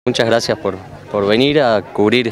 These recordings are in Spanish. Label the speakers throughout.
Speaker 1: Muchas gracias por venir a cubrir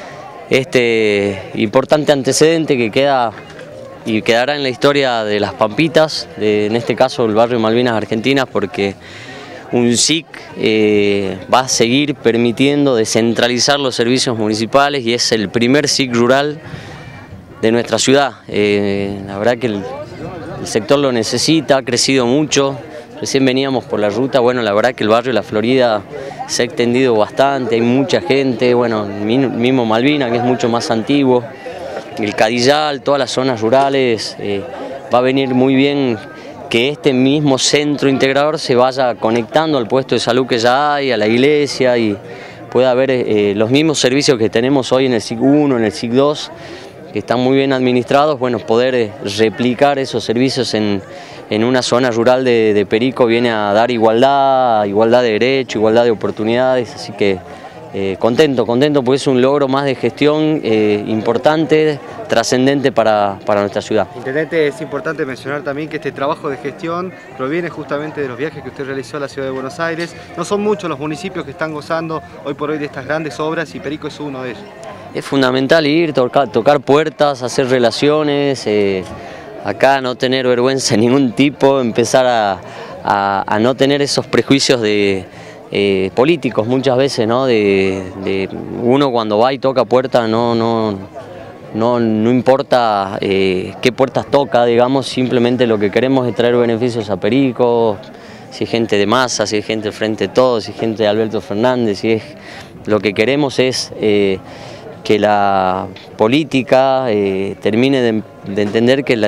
Speaker 1: este importante antecedente que queda y quedará en la historia de las Pampitas, en este caso el barrio Malvinas Argentinas, porque un SIC va a seguir permitiendo descentralizar los servicios municipales y es el primer SIC rural de nuestra ciudad. La verdad que el sector lo necesita, ha crecido mucho. Recién veníamos por la ruta, bueno, la verdad que el barrio La Florida se ha extendido bastante, hay mucha gente, bueno, mismo Malvinas, que es mucho más antiguo, el Cadillal, todas las zonas rurales, va a venir muy bien que este mismo centro integrador se vaya conectando al puesto de salud que ya hay, a la iglesia, y pueda haber los mismos servicios que tenemos hoy en el SIC 1, en el SIC 2, que están muy bien administrados, bueno, poder replicar esos servicios en una zona rural de Perico viene a dar igualdad de derechos, igualdad de oportunidades, así que contento porque es un logro más de gestión importante, trascendente para nuestra ciudad.
Speaker 2: Intendente, es importante mencionar también que este trabajo de gestión proviene justamente de los viajes que usted realizó a la ciudad de Buenos Aires. No son muchos los municipios que están gozando hoy por hoy de estas grandes obras y Perico es uno de ellos. Es
Speaker 1: fundamental ir, tocar puertas, hacer relaciones, acá no tener vergüenza de ningún tipo, empezar a no tener esos prejuicios políticos muchas veces, ¿no? De uno cuando va y toca puertas no importa qué puertas toca, digamos, simplemente lo que queremos es traer beneficios a Perico, si es gente de Massa, si es gente del Frente de Todos, si es gente de Alberto Fernández, lo que queremos es que la política termine de entender que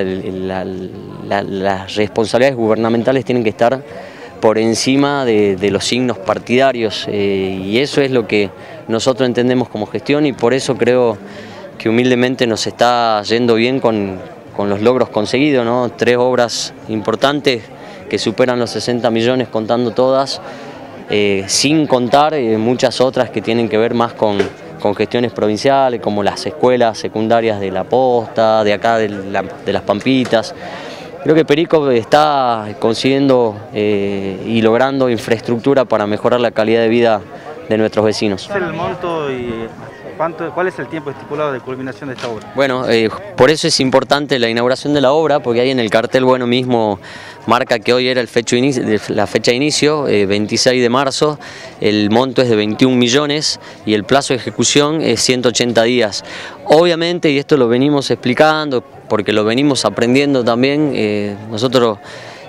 Speaker 1: las responsabilidades gubernamentales tienen que estar por encima de los signos partidarios, y eso es lo que nosotros entendemos como gestión, y por eso creo que humildemente nos está yendo bien con los logros conseguidos, ¿no? 3 obras importantes que superan los 60 millones contando todas, sin contar muchas otras que tienen que ver más con gestiones provinciales, como las escuelas secundarias de La Posta, de acá de las Pampitas. Creo que Perico está consiguiendo y logrando infraestructura para mejorar la calidad de vida de nuestros vecinos.
Speaker 2: ¿Cuál es el monto y cuál es el tiempo estipulado de culminación de esta obra?
Speaker 1: Bueno, por eso es importante la inauguración de la obra, porque ahí en el cartel bueno mismo marca que hoy era la fecha de inicio, 26 de marzo, el monto es de 21 millones y el plazo de ejecución es 180 días. Obviamente, y esto lo venimos explicando, porque lo venimos aprendiendo también, nosotros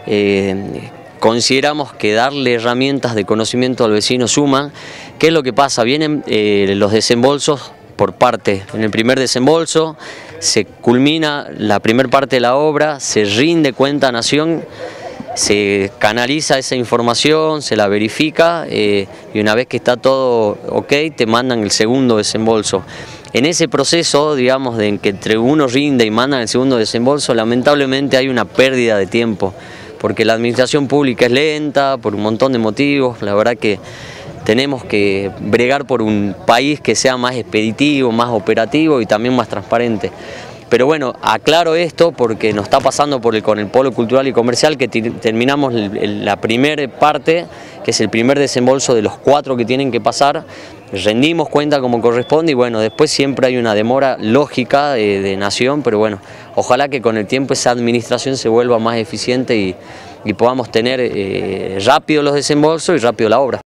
Speaker 1: consideramos que darle herramientas de conocimiento al vecino suma. ¿Qué es lo que pasa? Vienen los desembolsos por parte. En el primer desembolso se culmina la primera parte de la obra, se rinde cuenta a Nación, se canaliza esa información, se la verifica y una vez que está todo ok, te mandan el segundo desembolso. En ese proceso, digamos, de que entre uno rinde y mandan el segundo desembolso, lamentablemente hay una pérdida de tiempo, porque la administración pública es lenta por un montón de motivos. La verdad que tenemos que bregar por un país que sea más expeditivo, más operativo y también más transparente. Pero bueno, aclaro esto porque nos está pasando con el polo cultural y comercial, que terminamos la primera parte, que es el primer desembolso de los 4 que tienen que pasar, rendimos cuenta como corresponde y bueno, después siempre hay una demora lógica de Nación, pero bueno, ojalá que con el tiempo esa administración se vuelva más eficiente y podamos tener rápido los desembolsos y rápido la obra.